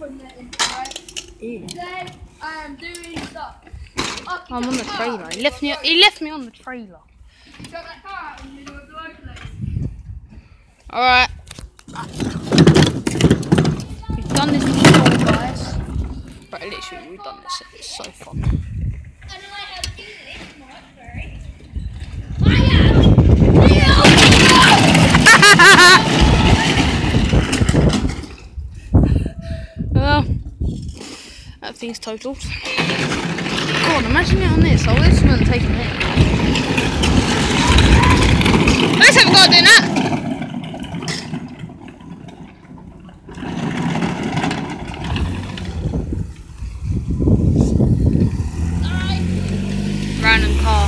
putting that in, right? Yeah. Then I am doing stuff. I'm on the trailer. He left me on the trailer. You got that car out in the middle of the road place. Alright. We've done this before, guys. But literally, we've done this. It's so fun. And I have English, not very. Well, that thing's totaled. God, imagine it on this. I wish I hadn't taken it. Let's have a go at doing that. Random car.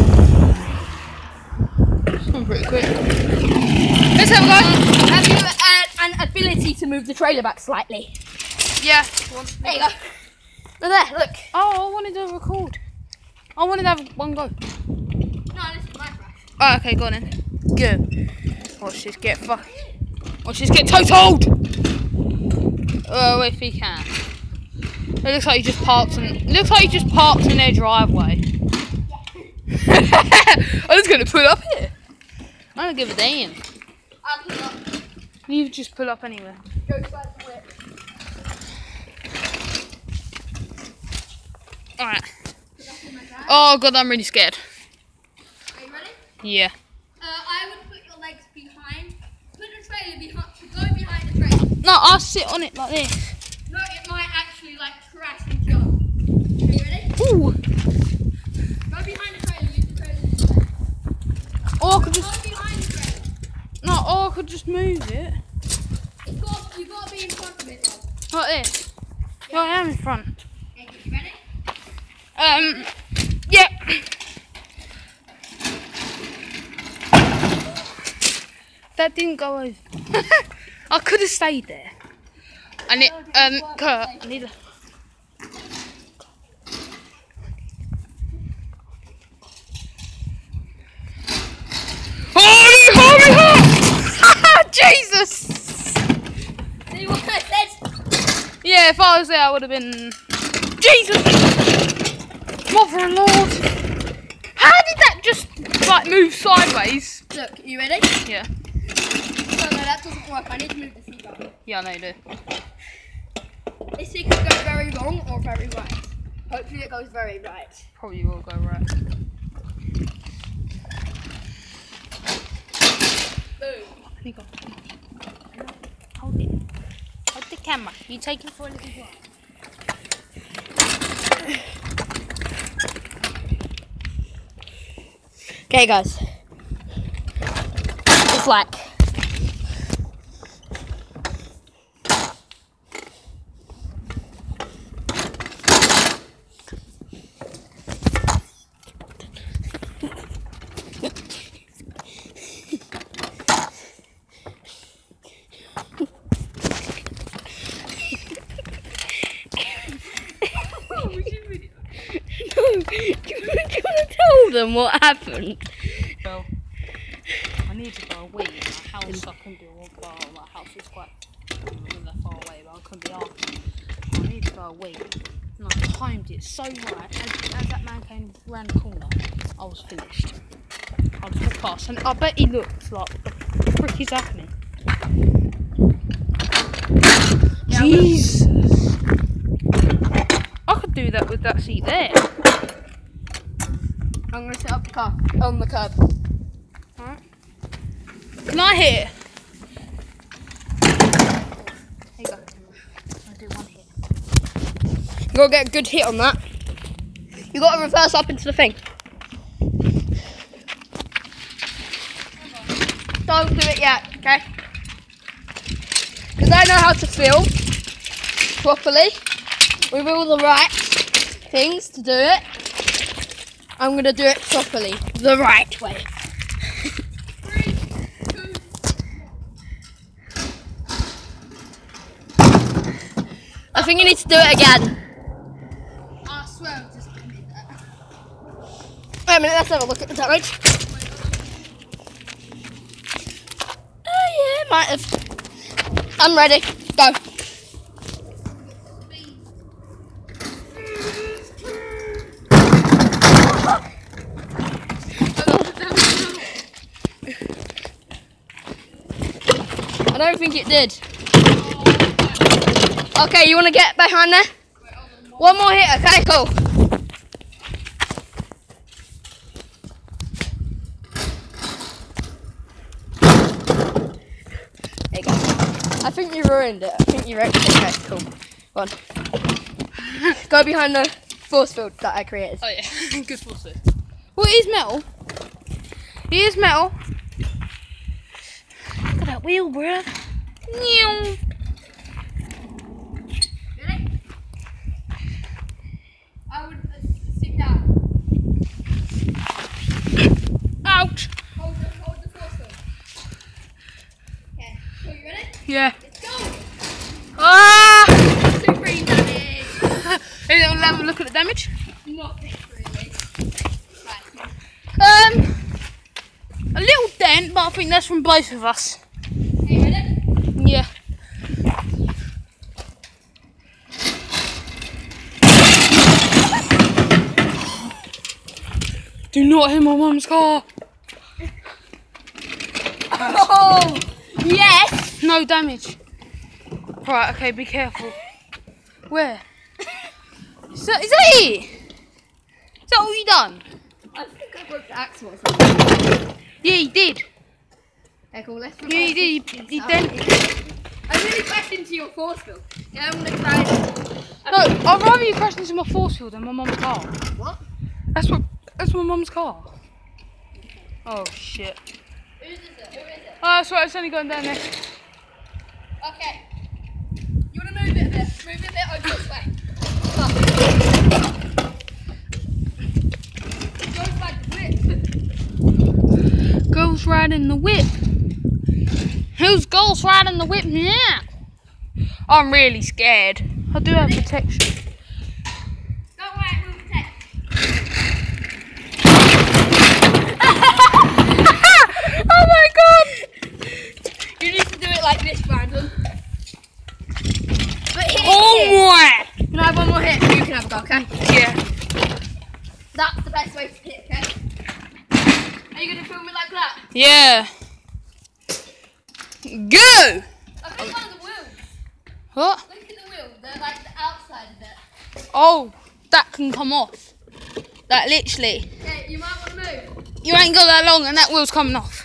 It's gone pretty quick. Let's have a go. Have you an ability to move the trailer back slightly? Yeah. There you go. Look there, look. Oh, I wanted to record. I wanted to have one go. No, this is my crash. Oh, okay, go on then. Good. Watch this get totaled! Oh, if he can. It looks like he just parked in their driveway. I'm just gonna pull up here. I don't give a damn. I'll pull up. You just pull up anywhere. Go inside the whip. Alright. Oh god, I'm really scared. Are you ready? Yeah. I would put your legs behind. Put the trailer behind. Go behind the trailer. No, I'll sit on it like this. No, it might actually like crash and jump. Are you ready? Ooh. Go behind the trailer. Use the trailer this way. Or I could just. Go behind the trailer. No, or I could just move it. You got to be in front of it though. Like this. Yeah, I am in front. Okay, you ready? Yeah. That didn't go over. I could have stayed there. And it, Kurt, I need a... Hurry! Jesus! See what I said? Yeah, if I was there, I would have been... Jesus! Mother and Lord! How did that just, like, move sideways? Look, are you ready? Yeah. No, that doesn't work. I need to move the seat back. Yeah, I know you do. This seat could go very wrong or very right. Hopefully it goes very right. Probably will go right. Boom. Here you go. Hold it. Hold the camera. You take it for a little while. Okay, guys. It's like. Do you want to tell them what happened? Well, I need to go away. My house, I can do all far. My house is quite not that far away, but I couldn't be after. I need to go away. And I timed it so right. As that man came round the corner, I was finished. I just walked past, and I bet he looked like, what the frick is happening? Yeah, Jesus! I could do that with that seat there. I'm going to set up the car on the curb. Alright. Can I hit? Here you go. I'll do one hit. You got to get a good hit on that. You got to reverse up into the thing. Don't do it yet, okay? Because I know how to film properly with all the right things to do it. I'm going to do it properly, the right way. 3, 2. I think you need to do it again. I swear I just did that. Wait a minute, let's have a look at the damage. Oh yeah, might have. I'm ready. Go. don't think it did. Okay, you want to get behind there? One more hit, okay, cool. There you go. I think you ruined it. I think you wrecked it. Okay, cool. Go on. Go behind the force field that I created. Oh yeah, good force field. Well, it is metal. It is metal. Look at that wheel, bruh. Ready? I would sit down. Ouch! Hold the force field. Okay, so you ready? Yeah. Let's go! Ah! 2-3 damage. Let's have a look at the damage. Nothing really. Right. A little dent, but I think that's from both of us. Okay, you ready? Yeah. Do not hit my mum's car. Oh! Yes! No damage. Right, okay, be careful. Where? Is that it? Is that all you done? I think I broke the axle or something. Yeah, you did. Okay, cool, let's Yeah, you did. You dented. I really crashed into your force field. Yeah, I'm gonna try. No, I'd rather you crash into my force field than my mum's car. What? That's my mum's car. Oh shit. Who is it? Who is it? Oh, that's right, it's only going down there. Okay. You wanna move it a bit? Move it a bit over this way. Come. Goes like the whip. Girls riding the whip. Who's girls riding the whip now? I'm really scared. I do have protection. Don't worry, it will protect. Oh my god! You need to do it like this, Brandon. But hit Oh my! Can I have one more hit? You can have a go, okay? Yeah. That's the best way to hit, okay? Are you going to film it like that? Yeah. Go! I think one of the wheels. What? Look at the wheel. They're like the outside of it. Oh, that can come off. That literally. Okay, you might want to move. You ain't got that long and that wheel's coming off.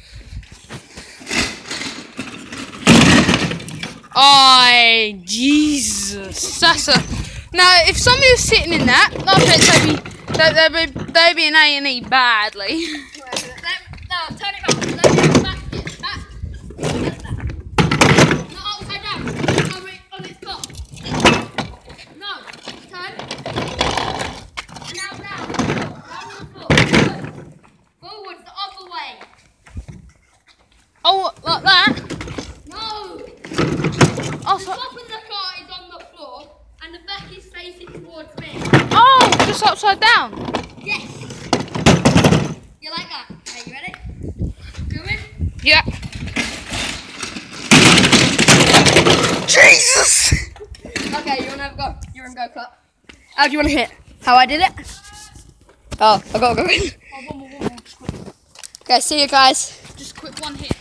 Oh, Jesus. That's a... Now, if somebody was sitting in that, I bet they'd be in A&E badly. No, turn it back. Let me back it. Back. Like that. Not upside down. On its top. No. Turn. And now down. Down on the floor. Good. Forward the other way. Oh, like that? No. Oh, The top of the car is on the floor and the back is facing towards me. oh, just upside down. Yes. You like that? Okay, you ready? Go in. Yeah. Jesus! Okay, you wanna have a go? You're in go cut. How do you wanna hit? How I did it? Oh, I gotta go in. Oh, one more. Okay, see you guys. Just quick one hit.